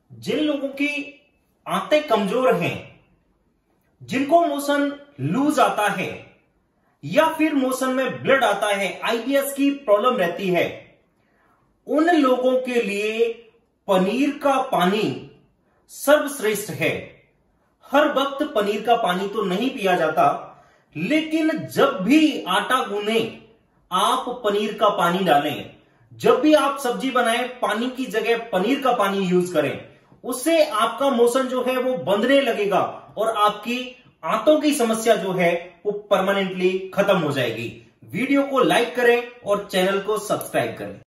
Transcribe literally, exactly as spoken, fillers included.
जिन लोगों की आंतें कमजोर हैं, जिनको मोशन लूज आता है या फिर मोशन में ब्लड आता है, आईबीएस की प्रॉब्लम रहती है, उन लोगों के लिए पनीर का पानी सर्वश्रेष्ठ है। हर वक्त पनीर का पानी तो नहीं पिया जाता, लेकिन जब भी आटा गूंने आप पनीर का पानी डालें। जब भी आप सब्जी बनाएं, पानी की जगह पनीर का पानी यूज करें। उससे आपका मोशन जो है वो बंधने लगेगा और आपकी आंतों की समस्या जो है वो परमानेंटली खत्म हो जाएगी। वीडियो को लाइक करें और चैनल को सब्सक्राइब करें।